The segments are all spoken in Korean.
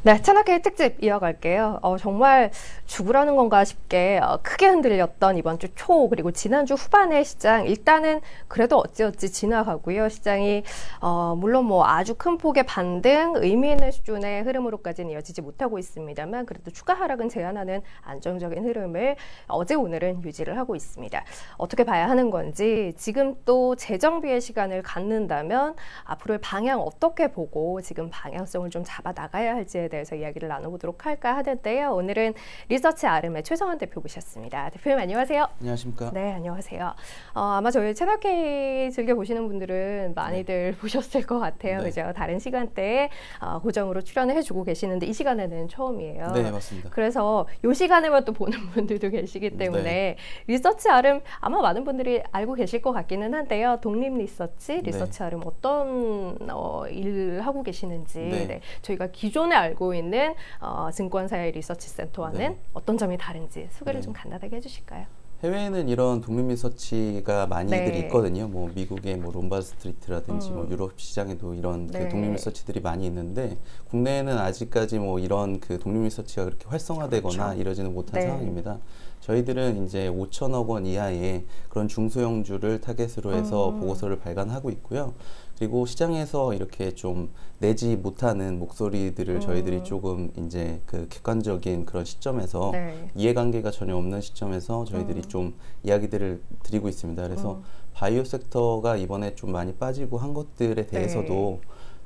네, 차나케이 특집 이어갈게요. 정말 죽으라는 건가 싶게 크게 흔들렸던 이번 주 초 그리고 지난주 후반의 시장 일단은 그래도 어찌어찌 지나가고요. 시장이 물론 뭐 아주 큰 폭의 반등, 의미 있는 수준의 흐름으로까지는 이어지지 못하고 있습니다만 그래도 추가 하락은 제한하는 안정적인 흐름을 어제 오늘은 유지를 하고 있습니다. 어떻게 봐야 하는 건지 지금 또 재정비의 시간을 갖는다면 앞으로의 방향 어떻게 보고 지금 방향성을 좀 잡아 나가야 할지에 대해서 이야기를 나눠보도록 할까 하는데요. 오늘은 리서치 아름의 최성원 대표 모셨습니다. 대표님 안녕하세요. 안녕하십니까. 네, 안녕하세요. 아마 저희 채널K 즐겨보시는 분들은 많이들 보셨을 것 같아요. 그죠? 다른 시간대에 고정으로 출연을 해주고 계시는데 이 시간에는 처음이에요. 네, 맞습니다. 그래서 이 시간에만 또 보는 분들도 계시기 때문에 리서치 아름 아마 많은 분들이 알고 계실 것 같기는 한데요. 독립 리서치 아름 어떤 일을 하고 계시는지 저희가 기존에 알고 있는 증권사의 리서치 센터와는 어떤 점이 다른지 소개를 좀 간단하게 해주실까요? 해외에는 이런 독립 리서치가 많이들 있거든요. 뭐 미국의 뭐 롬바드 스트리트라든지 뭐 유럽 시장에도 이런 그 독립 리서치들이 많이 있는데 국내에는 아직까지 뭐 이런 그 독립 리서치가 그렇게 활성화되거나 이러지는 못한 상황입니다. 저희들은 이제 5천억 원 이하의 그런 중소형주를 타겟으로 해서 보고서를 발간하고 있고요. 그리고 시장에서 이렇게 좀 내지 못하는 목소리들을 저희들이 조금 이제 그 객관적인 그런 시점에서 이해관계가 전혀 없는 시점에서 저희들이 좀 이야기들을 드리고 있습니다. 그래서 바이오 섹터가 이번에 좀 많이 빠지고 한 것들에 대해서도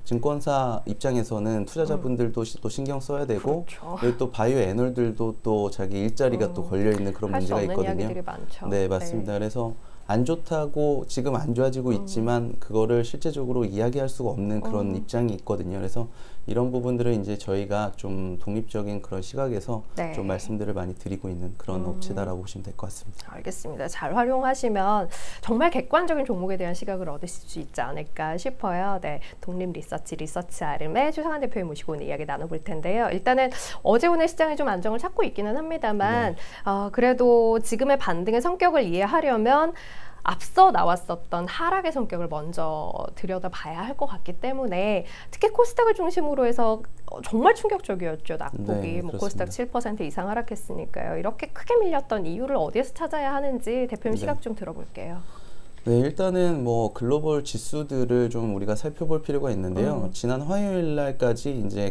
증권사 입장에서는 투자자분들도 또 신경 써야 되고 그리고 또 바이오 애널들도 또 자기 일자리가 또 걸려있는 그런 문제가 있거든요. 네, 맞습니다. 그래서 안 좋다고 지금 안 좋아지고 있지만 그거를 실제적으로 이야기할 수가 없는 그런 입장이 있거든요. 그래서 이런 부분들은 이제 저희가 좀 독립적인 그런 시각에서 좀 말씀들을 많이 드리고 있는 그런 업체다라고 보시면 될 것 같습니다. 알겠습니다. 잘 활용하시면 정말 객관적인 종목에 대한 시각을 얻으실 수 있지 않을까 싶어요. 네, 독립 리서치 아름의 최성원 대표님 모시고 오늘 이야기 나눠볼 텐데요. 일단은 어제 오늘 시장이 좀 안정을 찾고 있기는 합니다만 그래도 지금의 반등의 성격을 이해하려면 앞서 나왔었던 하락의 성격을 먼저 들여다봐야 할 것 같기 때문에 특히 코스닥을 중심으로 해서 정말 충격적이었죠. 낙폭이 뭐 코스닥 7% 이상 하락했으니까요. 이렇게 크게 밀렸던 이유를 어디에서 찾아야 하는지 대표님 시각 좀 들어볼게요. 네, 일단은 뭐 글로벌 지수들을 좀 우리가 살펴볼 필요가 있는데요. 지난 화요일 날까지 이제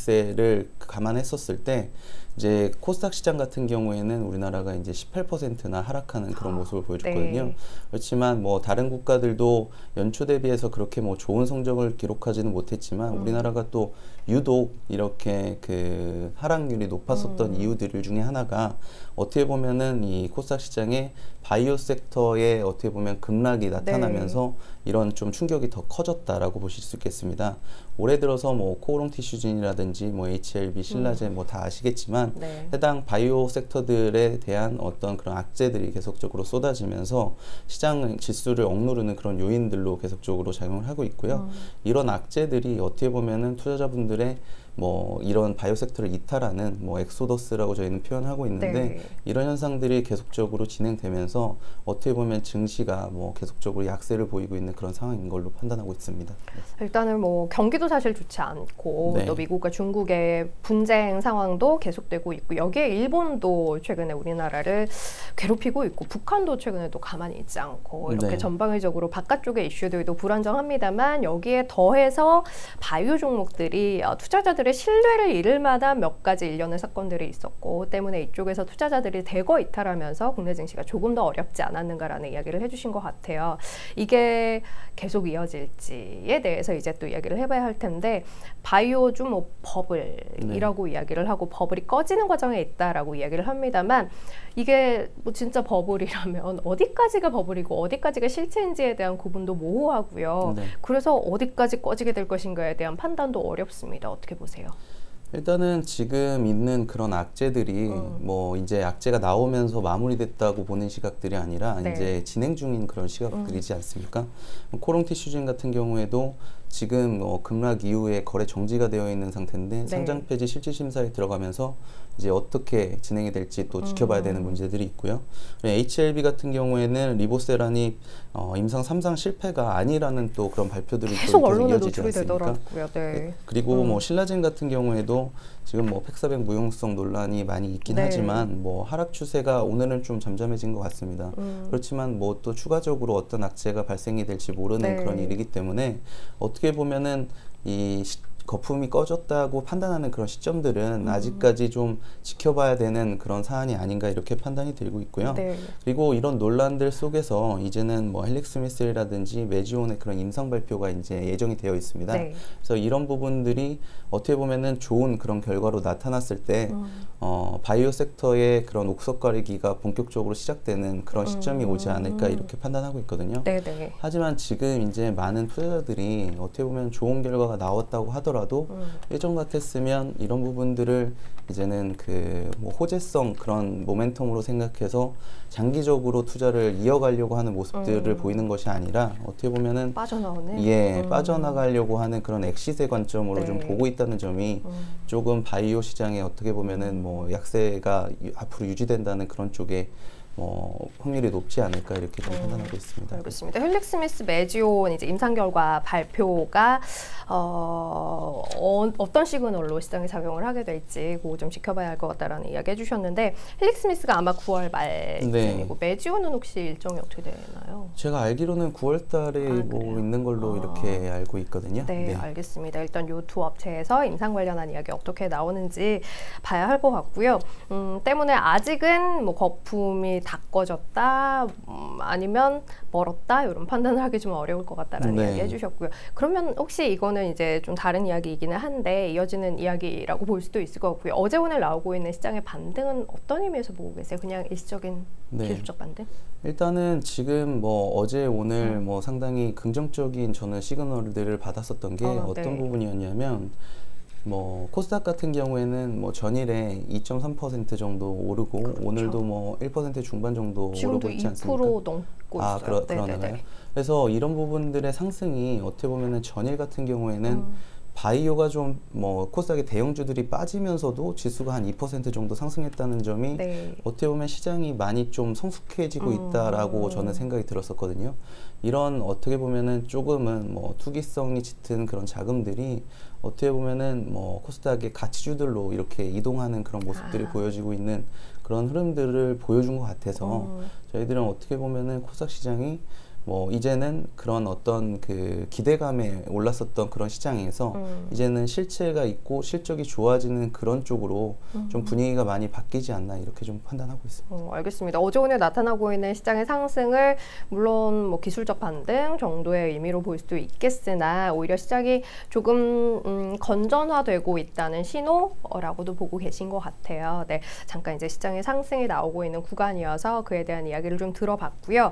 급락세를 감안했었을 때 이제 코스닥 시장 같은 경우에는 우리나라가 이제 18%나 하락하는 그런 모습을 보여줬거든요. 그렇지만 뭐 다른 국가들도 연초 대비해서 그렇게 뭐 좋은 성적을 기록하지는 못했지만 우리나라가 또 유독 이렇게 그 하락률이 높았었던 이유들 중에 하나가 어떻게 보면은 이 코스닥 시장의 바이오 섹터에 어떻게 보면 급락이 나타나면서 이런 좀 충격이 더 커졌다라고 보실 수 있겠습니다. 올해 들어서 뭐 코오롱 티슈진이라든지 뭐 HLB, 신라젠 뭐 다 아시겠지만 해당 바이오 섹터들에 대한 어떤 그런 악재들이 계속적으로 쏟아지면서 시장 지수를 억누르는 그런 요인들로 계속적으로 작용을 하고 있고요. 이런 악재들이 어떻게 보면은 투자자분들의 뭐 이런 바이오 섹터를 이탈하는 뭐 엑소더스라고 저희는 표현하고 있는데 이런 현상들이 계속적으로 진행되면서 어떻게 보면 증시가 뭐 계속적으로 약세를 보이고 있는 그런 상황인 걸로 판단하고 있습니다. 일단은 뭐 경기도 사실 좋지 않고 또 미국과 중국의 분쟁 상황도 계속되고 있고 여기에 일본도 최근에 우리나라를 괴롭히고 있고 북한도 최근에 또 가만히 있지 않고 이렇게 전방위적으로 바깥쪽의 이슈들도 불안정합니다만 여기에 더해서 바이오 종목들이 투자자들의 신뢰를 잃을 만한 몇 가지 일련의 사건들이 있었고 때문에 이쪽에서 투자자들이 대거 이탈하면서 국내 증시가 조금 더 어렵지 않았는가라는 이야기를 해주신 것 같아요. 이게 계속 이어질지에 대해서 이제 또 이야기를 해봐야 할 텐데 바이오주 뭐 버블이라고 이야기를 하고 버블이 꺼지는 과정에 있다라고 이야기를 합니다만 이게 뭐 진짜 버블이라면 어디까지가 버블이고 어디까지가 실체인지에 대한 구분도 모호하고요. 그래서 어디까지 꺼지게 될 것인가에 대한 판단도 어렵습니다. 어떻게 보세요? 일단은 지금 있는 그런 악재들이 뭐 이제 악재가 나오면서 마무리됐다고 보는 시각들이 아니라 이제 진행 중인 그런 시각들이지 않습니까? 코오롱 티슈진 같은 경우에도 지금 급락 이후에 거래 정지가 되어 있는 상태인데 네. 상장 폐지 실질 심사에 들어가면서 이제 어떻게 진행이 될지 또 지켜봐야 되는 문제들이 있고요. HLB 같은 경우에는 리보세란이 임상 3상 실패가 아니라는 또 그런 발표들이 계속 또 언론에 이어지지 노출이 않습니까? 되더라고요. 네. 그리고 뭐 신라젠 같은 경우에도 지금 뭐 팩사백 무용성 논란이 많이 있긴 네. 하지만 뭐 하락 추세가 오늘은 좀 잠잠해진 것 같습니다. 그렇지만 뭐 또 추가적으로 어떤 악재가 발생이 될지 모르는 네. 그런 일이기 때문에 어떻게 보면은 이 거품이 꺼졌다고 판단하는 그런 시점들은 아직까지 좀 지켜봐야 되는 그런 사안이 아닌가 이렇게 판단이 되고 있고요. 네. 그리고 이런 논란들 속에서 이제는 뭐 헬릭스미스라든지 메지온의 그런 임상 발표가 이제 예정이 되어 있습니다. 네. 그래서 이런 부분들이 어떻게 보면은 좋은 그런 결과로 나타났을 때 바이오 섹터의 그런 옥석 가리기가 본격적으로 시작되는 그런 시점이 오지 않을까 이렇게 판단하고 있거든요. 네네. 하지만 지금 이제 많은 투자자들이 어떻게 보면 좋은 결과가 나왔다고 하더라도 예전 같았으면 이런 부분들을 이제는 그 뭐 호재성 그런 모멘텀으로 생각해서 장기적으로 투자를 이어가려고 하는 모습들을 보이는 것이 아니라 어떻게 보면은 빠져나오네. 빠져나가려고 하는 그런 엑시세 관점으로 네. 좀 보고 있다는 점이 조금 바이오 시장에 어떻게 보면은 뭐 약세가 앞으로 유지된다는 그런 쪽에 확률이 높지 않을까 이렇게 좀 판단하고 있습니다. 알겠습니다. 헬릭스미스 메지온 이제 임상 결과 발표가 어떤 시그널로 시장에 작용을 하게 될지 그거 좀 지켜봐야 할 것 같다라는 이야기 해주셨는데 헬릭스미스가 아마 9월 말쯤이고 메지온은 혹시 일정이 어떻게 되나요? 제가 알기로는 9월달에 뭐 있는 걸로 이렇게 알고 있거든요. 네, 알겠습니다. 일단 요 두 업체에서 임상 관련한 이야기 어떻게 나오는지 봐야 할 것 같고요. 때문에 아직은 뭐 거품이 다 꺼졌다 아니면 멀었다 이런 판단을 하기 좀 어려울 것 같다라는 이야기 해주셨고요. 그러면 혹시 이거는 이제 좀 다른 이야기이기는 한데 이어지는 이야기라고 볼 수도 있을 것 같고요. 어제 오늘 나오고 있는 시장의 반등은 어떤 의미에서 보고 계세요? 그냥 일시적인 기술적 반등? 일단은 지금 뭐 어제 오늘 뭐 상당히 긍정적인 저는 시그널들을 받았었던 게 어떤 부분이었냐면 뭐 코스닥 같은 경우에는 뭐 전일에 2.3% 정도 오르고 그렇죠. 오늘도 뭐 1% 중반 정도 오르고 있지 않습니까? 지금도 2% 넘고 있어요. 그러나요? 그래서 이런 부분들의 상승이 어떻게 보면은 전일 같은 경우에는 바이오가 좀 뭐 코스닥의 대형주들이 빠지면서도 지수가 한 2% 정도 상승했다는 점이 어떻게 보면 시장이 많이 좀 성숙해지고 있다라고 저는 생각이 들었었거든요. 이런 어떻게 보면은 조금은 뭐 투기성이 짙은 그런 자금들이 어떻게 보면은 뭐 코스닥의 가치주들로 이렇게 이동하는 그런 모습들이 보여지고 있는 그런 흐름들을 보여준 것 같아서 저희들은 어떻게 보면은 코스닥 시장이 뭐 이제는 그런 어떤 그 기대감에 올랐었던 그런 시장에서 이제는 실체가 있고 실적이 좋아지는 그런 쪽으로 좀 분위기가 많이 바뀌지 않나 이렇게 좀 판단하고 있습니다. 알겠습니다. 어제 오늘 나타나고 있는 시장의 상승을 물론 뭐 기술적 반등 정도의 의미로 볼 수도 있겠으나 오히려 시장이 조금 건전화되고 있다는 신호라고도 보고 계신 것 같아요. 네, 잠깐 이제 시장의 상승이 나오고 있는 구간이어서 그에 대한 이야기를 좀 들어봤고요.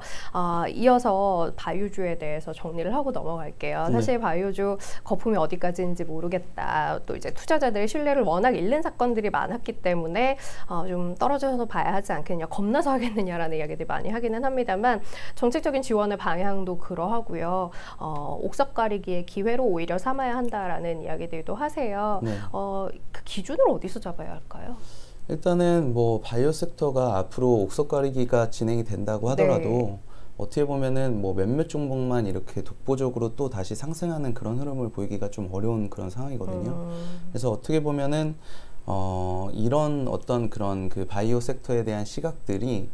이어서 바이오주에 대해서 정리를 하고 넘어갈게요. 사실 바이오주 거품이 어디까지인지 모르겠다. 또 이제 투자자들의 신뢰를 워낙 잃는 사건들이 많았기 때문에 좀 떨어져서 봐야 하지 않겠냐, 겁나서 하겠느냐라는 이야기들 많이 하기는 합니다만 정책적인 지원의 방향도 그러하고요. 옥석 가리기의 기회로 오히려 삼아야 한다라는 이야기들도 하세요. 그 기준을 어디서 잡아야 할까요? 일단은 뭐 바이오 섹터가 앞으로 옥석 가리기가 진행이 된다고 하더라도 어떻게 보면은 뭐 몇몇 종목만 이렇게 독보적으로 또 다시 상승하는 그런 흐름을 보이기가 좀 어려운 그런 상황이거든요. 그래서 어떻게 보면은 이런 어떤 그런 그 바이오 섹터에 대한 시각들이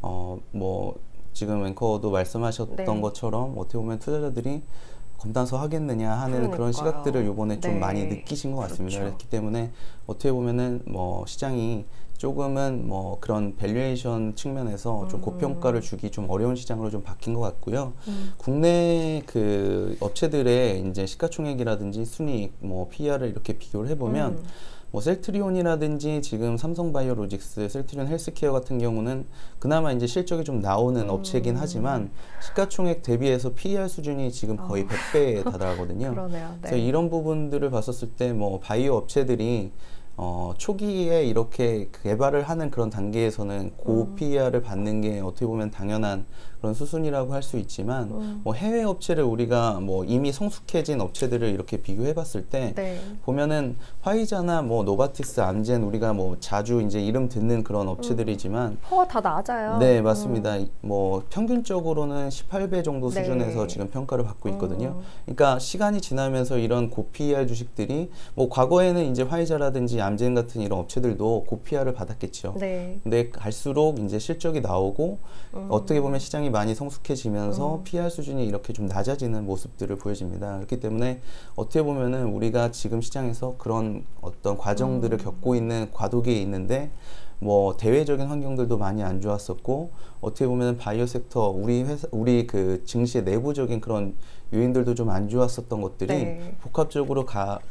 뭐 지금 앵커도 말씀하셨던 것처럼 어떻게 보면 투자자들이 검단서 하겠느냐 하는 그런 시각들을 요번에 좀 많이 느끼신 것 같습니다. 그렇기 때문에 어떻게 보면은 뭐 시장이 조금은 뭐 그런 밸류에이션 측면에서 좀 고평가를 주기 좀 어려운 시장으로 좀 바뀐 것 같고요. 국내 그 업체들의 이제 시가총액이라든지 순이익, 뭐 PER을 이렇게 비교를 해보면 뭐 셀트리온이라든지 지금 삼성바이오로직스, 셀트리온 헬스케어 같은 경우는 그나마 이제 실적이 좀 나오는 업체이긴 하지만 시가총액 대비해서 PER 수준이 지금 거의 100배에 달하거든요. 그러네요. 그래서 이런 부분들을 봤었을 때 뭐 바이오 업체들이 초기에 이렇게 개발을 하는 그런 단계에서는 고 PER을 받는 게 어떻게 보면 당연한 그런 수순이라고 할 수 있지만 뭐 해외 업체를 우리가 뭐 이미 성숙해진 업체들을 이렇게 비교해 봤을 때 네. 보면은 화이자나 뭐 노바티스, 암젠 우리가 뭐 자주 이제 이름 듣는 그런 업체들이지만 다 낮아요. 네, 맞습니다. 뭐 평균적으로는 18배 정도 수준에서 네. 지금 평가를 받고 있거든요. 그러니까 시간이 지나면서 이런 고PER 주식들이 뭐 과거에는 이제 화이자라든지 암젠 같은 이런 업체들도 고PER을 받았겠죠. 네. 근데 갈수록 이제 실적이 나오고 어떻게 보면 시장이 많이 성숙해지면서 PR 수준이 이렇게 좀 낮아지는 모습들을 보여집니다. 그렇기 때문에 어떻게 보면은 우리가 지금 시장에서 그런 어떤 과정들을 겪고 있는 과도기에 있는데 뭐 대외적인 환경들도 많이 안 좋았었고 어떻게 보면 바이오 섹터 우리 그 증시의 내부적인 그런 요인들도 좀 안 좋았었던 것들이 네. 복합적으로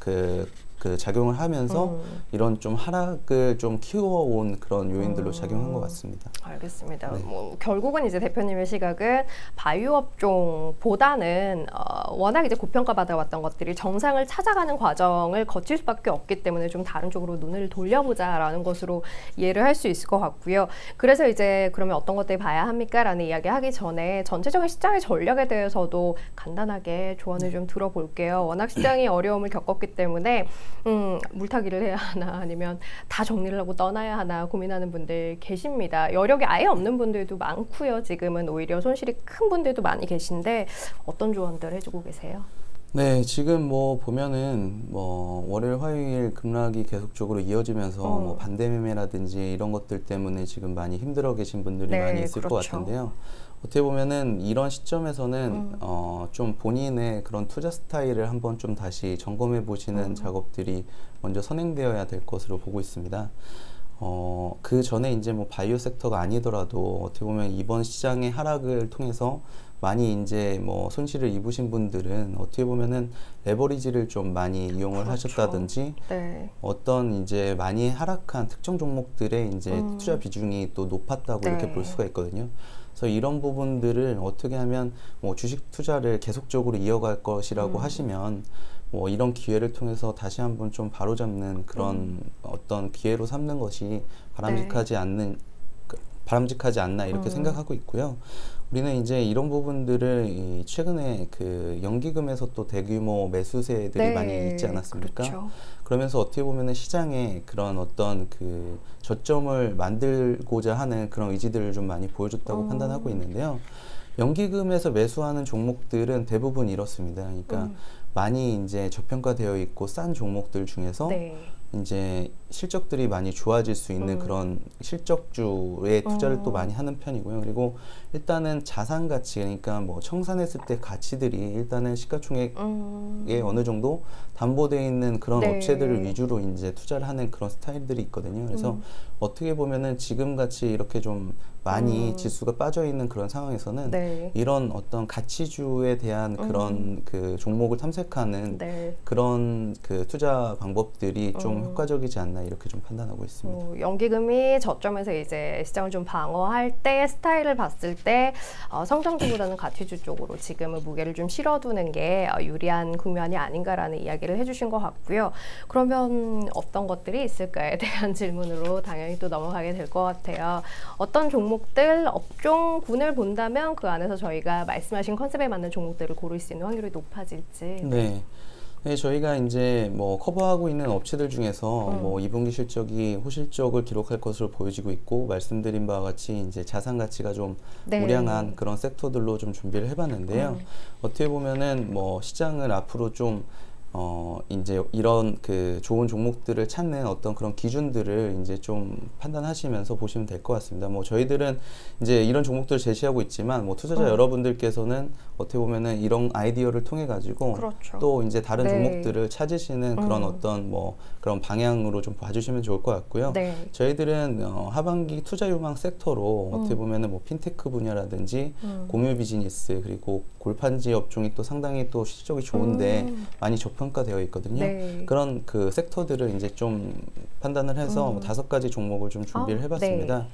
그 작용을 하면서 이런 좀 하락을 좀 키워온 그런 요인들로 작용한 것 같습니다. 알겠습니다. 네. 뭐 결국은 이제 대표님의 시각은 바이오 업종보다는 워낙 이제 고평가 받아왔던 것들이 정상을 찾아가는 과정을 거칠 수밖에 없기 때문에 좀 다른 쪽으로 눈을 돌려보자라는 것으로 이해를 할 수 있을 것 같고요. 그래서 이제 그러면 어떤 것들이 봐야 합니까?라는 이야기하기 전에 전체적인 시장의 전략에 대해서도 간단하게 조언을 좀 들어볼게요. 워낙 시장이 어려움을 겪었기 때문에 물타기를 해야 하나 아니면 다 정리를 하고 떠나야 하나 고민하는 분들 계십니다. 여력이 아예 없는 분들도 많고요. 지금은 오히려 손실이 큰 분들도 많이 계신데 어떤 조언들 해주고 계세요? 네, 지금 뭐 보면은 뭐 월요일, 화요일 급락이 계속적으로 이어지면서 뭐 반대 매매라든지 이런 것들 때문에 지금 많이 힘들어 계신 분들이 네, 많이 있을 것 같은데요. 어떻게 보면은 이런 시점에서는 좀 본인의 그런 투자 스타일을 한번 좀 다시 점검해 보시는 작업들이 먼저 선행되어야 될 것으로 보고 있습니다. 그 전에 이제 뭐 바이오 섹터가 아니더라도 어떻게 보면 이번 시장의 하락을 통해서 많이 이제 뭐 손실을 입으신 분들은 어떻게 보면은 레버리지를 좀 많이 이용을 하셨다든지 네. 어떤 이제 많이 하락한 특정 종목들의 이제 투자 비중이 또 높았다고 이렇게 볼 수가 있거든요. 그래서 이런 부분들을 어떻게 하면 뭐 주식 투자를 계속적으로 이어갈 것이라고 하시면 뭐 이런 기회를 통해서 다시 한번 좀 바로잡는 그런 어떤 기회로 삼는 것이 바람직하지 않나 이렇게 생각하고 있고요. 우리는 이제 이런 부분들을 최근에 그 연기금에서 또 대규모 매수세들이 많이 있지 않았습니까? 그렇죠. 그러면서 어떻게 보면은 시장에 그런 어떤 그 저점을 만들고자 하는 그런 의지들을 좀 많이 보여줬다고 판단하고 있는데요. 연기금에서 매수하는 종목들은 대부분 이렇습니다. 그러니까 많이 이제 저평가되어 있고 싼 종목들 중에서 이제 실적들이 많이 좋아질 수 있는 그런 실적주에 투자를 또 많이 하는 편이고요. 그리고 일단은 자산 가치, 그러니까 뭐 청산했을 때 가치들이 일단은 시가총액에 어느 정도 담보되어 있는 그런 업체들을 위주로 이제 투자를 하는 그런 스타일들이 있거든요. 그래서 어떻게 보면은 지금 같이 이렇게 좀 많이 지수가 빠져 있는 그런 상황에서는 이런 어떤 가치주에 대한 그런 그 종목을 탐색하는 그런 그 투자 방법들이 좀 효과적이지 않나 이렇게 좀 판단하고 있습니다. 연기금이 저점에서 이제 시장을 좀 방어할 때 스타일을 봤을 때 성장주보다는 가치주 쪽으로 지금은 무게를 좀 실어두는 게 유리한 국면이 아닌가라는 이야기를 해주신 것 같고요. 그러면 어떤 것들이 있을까에 대한 질문으로 당연히 또 넘어가게 될 것 같아요. 어떤 종목들, 업종군을 본다면 그 안에서 저희가 말씀하신 컨셉에 맞는 종목들을 고를 수 있는 확률이 높아질지. 네, 저희가 이제 뭐 커버하고 있는 업체들 중에서 뭐 2분기 실적이 호실적을 기록할 것으로 보여지고 있고 말씀드린 바와 같이 이제 자산 가치가 좀 우량한 그런 섹터들로 좀 준비를 해봤는데요. 어떻게 보면은 뭐 시장을 앞으로 좀 이제 이런 그 좋은 종목들을 찾는 어떤 그런 기준들을 이제 좀 판단하시면서 보시면 될 것 같습니다. 뭐 저희들은 이제 이런 종목들을 제시하고 있지만 뭐 투자자 여러분들께서는 어떻게 보면은 이런 아이디어를 통해 가지고 또 이제 다른 종목들을 찾으시는 그런 어떤 뭐 그런 방향으로 좀 봐주시면 좋을 것 같고요. 저희들은 하반기 투자 유망 섹터로 어떻게 보면은 뭐 핀테크 분야라든지 공유 비즈니스 그리고 골판지 업종이 또 상당히 또 실적이 좋은데 많이 저평가되어 있거든요. 그런 그 섹터들을 이제 좀 판단을 해서 5가지 종목을 좀 준비를 해봤습니다.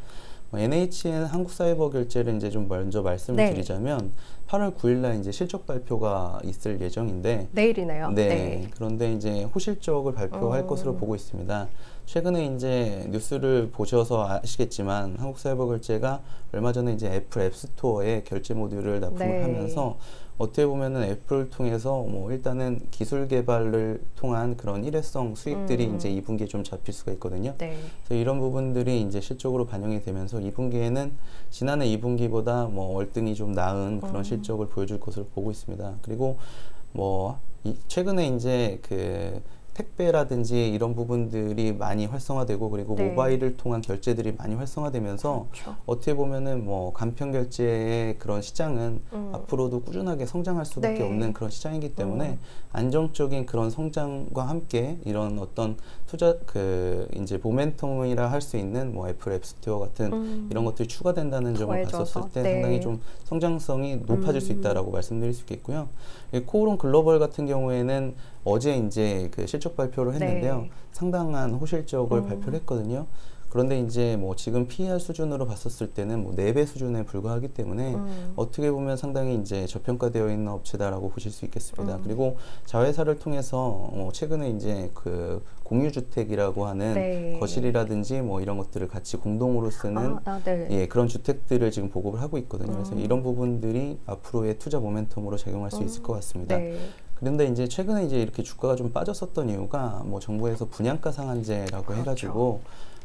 NHN 한국사이버결제를 이제 좀 먼저 말씀을 드리자면 8월 9일날 이제 실적 발표가 있을 예정인데 내일이네요. 그런데 이제 호실적을 발표할 것으로 보고 있습니다. 최근에 이제 뉴스를 보셔서 아시겠지만 한국사회보결제가 얼마 전에 이제 애플 앱스토어에 결제 모듈을 납품을 하면서 어떻게 보면은 애플을 통해서 뭐 일단은 기술 개발을 통한 그런 일회성 수익들이 이제 2분기에 좀 잡힐 수가 있거든요. 그래서 이런 부분들이 이제 실적으로 반영이 되면서 2분기에는 지난해 2분기보다 뭐 월등히 좀 나은 그런 실적을 보여줄 것으로 보고 있습니다. 그리고 뭐 최근에 이제 그 택배라든지 이런 부분들이 많이 활성화되고 그리고 모바일을 통한 결제들이 많이 활성화되면서 어떻게 보면은 뭐 간편 결제의 그런 시장은 앞으로도 꾸준하게 성장할 수밖에 없는 그런 시장이기 때문에 안정적인 그런 성장과 함께 이런 어떤 투자 이제 모멘텀이라 할 수 있는 뭐 애플 앱스토어 같은 이런 것들이 추가된다는 점을 봤었을 때 상당히 좀 성장성이 높아질 수 있다라고 말씀드릴 수 있겠고요. 코오롱 글로벌 같은 경우에는 어제 이제 그 실적 발표를 했는데요. 상당한 호실적을 발표를 했거든요. 그런데 이제 뭐 지금 PER 수준으로 봤었을 때는 뭐 4배 수준에 불과하기 때문에 어떻게 보면 상당히 이제 저평가되어 있는 업체다라고 보실 수 있겠습니다. 그리고 자회사를 통해서 최근에 이제 그 공유주택이라고 하는 거실이라든지 뭐 이런 것들을 같이 공동으로 쓰는 예, 그런 주택들을 지금 보급을 하고 있거든요. 그래서 이런 부분들이 앞으로의 투자 모멘텀으로 작용할 수 있을 것 같습니다. 그런데 이제 최근에 이제 이렇게 주가가 좀 빠졌었던 이유가 뭐 정부에서 분양가 상한제라고 해가지고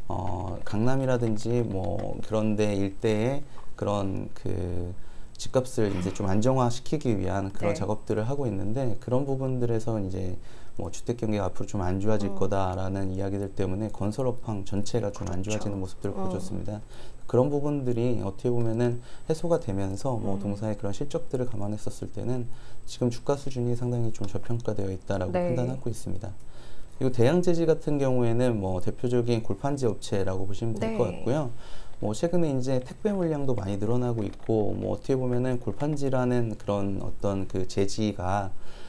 강남이라든지 뭐 그런데 일대에 그런 그 집값을 이제 좀 안정화시키기 위한 그런 작업들을 하고 있는데 그런 부분들에서 이제 뭐 주택 경기가 앞으로 좀 안 좋아질 거다라는 이야기들 때문에 건설업황 전체가 좀 안 좋아지는 모습들을 보여줬습니다. 그런 부분들이 어떻게 보면은 해소가 되면서 뭐 동사의 그런 실적들을 감안했었을 때는 지금 주가 수준이 상당히 좀 저평가되어 있다라고 판단하고 있습니다. 그리고 대양제지 같은 경우에는 뭐 대표적인 골판지 업체라고 보시면 될 것 같고요. 뭐 최근에 이제 택배 물량도 많이 늘어나고 있고 뭐 어떻게 보면은 골판지라는 그런 어떤 그 재지가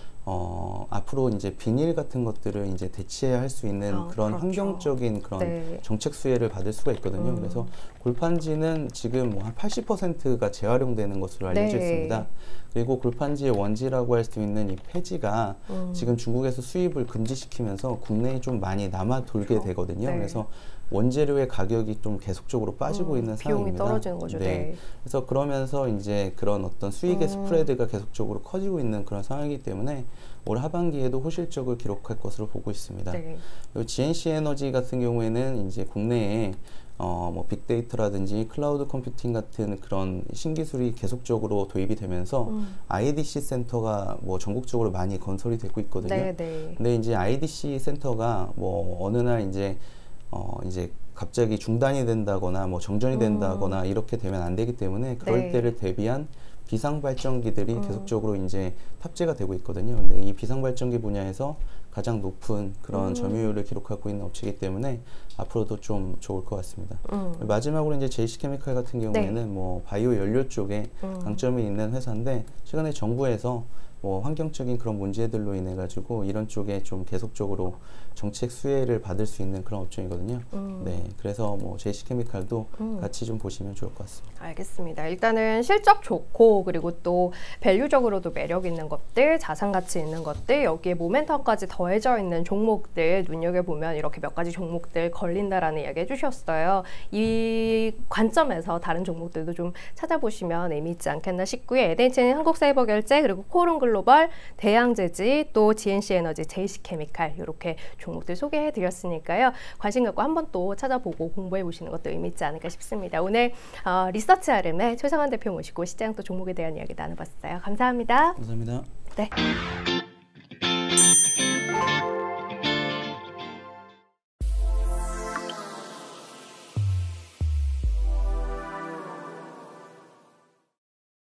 앞으로 이제 비닐 같은 것들을 이제 대체할 수 있는 그런 환경적인 그런 정책 수혜를 받을 수가 있거든요. 그래서 골판지는 지금 뭐 한 80%가 재활용되는 것으로 알려져 있습니다. 그리고 골판지의 원지라고 할 수 있는 이 폐지가 지금 중국에서 수입을 금지시키면서 국내에 좀 많이 남아 돌게 되거든요. 그래서 원재료의 가격이 좀 계속적으로 빠지고 있는 상황입니다. 비용이 떨어지는 거죠. 그래서 그러면서 이제 그런 어떤 수익의 스프레드가 계속적으로 커지고 있는 그런 상황이기 때문에 올 하반기에도 호실적을 기록할 것으로 보고 있습니다. 그리고 GNC 에너지 같은 경우에는 이제 국내에 뭐 빅데이터라든지 클라우드 컴퓨팅 같은 그런 신기술이 계속적으로 도입이 되면서 IDC 센터가 뭐 전국적으로 많이 건설이 되고 있거든요. 근데 이제 IDC 센터가 뭐 어느 날 이제 갑자기 중단이 된다거나 뭐 정전이 된다거나 이렇게 되면 안 되기 때문에 그럴 때를 대비한 비상 발전기들이 계속적으로 이제 탑재가 되고 있거든요. 근데 이 비상 발전기 분야에서 가장 높은 그런 점유율을 기록하고 있는 업체이기 때문에 앞으로도 좀 좋을 것 같습니다. 마지막으로 이제 JC케미칼 같은 경우에는 뭐 바이오 연료 쪽에 강점이 있는 회사인데 최근에 정부에서 뭐 환경적인 그런 문제들로 인해 가지고 이런 쪽에 좀 계속적으로 정책 수혜를 받을 수 있는 그런 업종이거든요. 네, 그래서 뭐 JC케미칼도 같이 좀 보시면 좋을 것 같습니다. 알겠습니다. 일단은 실적 좋고 그리고 또 밸류적으로도 매력 있는 것들, 자산 가치 있는 것들, 여기에 모멘텀까지 더해져 있는 종목들 눈여겨보면 이렇게 몇 가지 종목들 걸린다라는 이야기 해주셨어요. 이 관점에서 다른 종목들도 좀 찾아보시면 의미 있지 않겠나 싶고요. 에덴치는 한국사이버결제 그리고 코오롱 글로벌, 대양제지, 또 GNC 에너지, JC케미칼 이렇게 종목들 소개해드렸으니까요. 관심 갖고 한번 또 찾아보고 공부해보시는 것도 의미 있지 않을까 싶습니다. 오늘 리서치 RM의 최성환 대표 모시고 시장 또 종목에 대한 이야기 나눠봤어요. 감사합니다. 감사합니다. 네.